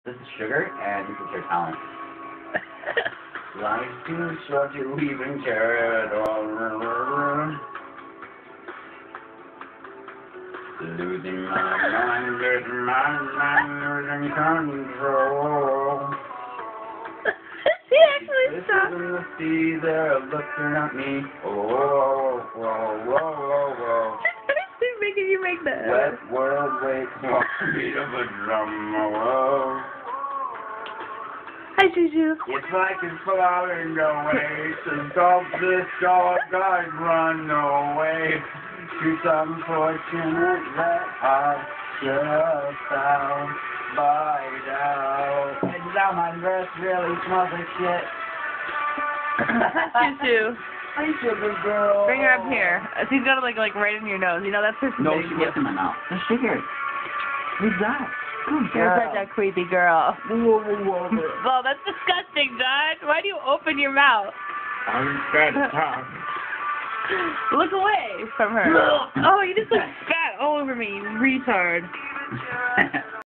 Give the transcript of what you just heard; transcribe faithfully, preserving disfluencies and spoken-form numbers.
This is sugar, and this is your talent. Life's too short to even care at all. Losing my mind, losing my mind, losing control. He actually stopped. In the sea, they're looking at me. Oh, whoa, whoa, whoa, whoa. He's making you make that. Wet world waits for me to the drum. Whoa. Hi, Juju. If I could fly away to stop this dog, I'd run away. It's unfortunate that I should have found by now. And now my breath really smells like shit. Hi, Juju. Hi, sugar girl. Bring her up here. She's got it like like right in your nose. You know that's her. No, she was in my mouth. The sugar. Who's that? Good You're girl. such a creepy girl. Whoa, whoa, whoa. Well, that's disgusting, John. Why do you open your mouth? I'm scared to talk. Look away from her. Oh, you just like spat all over me, you retard.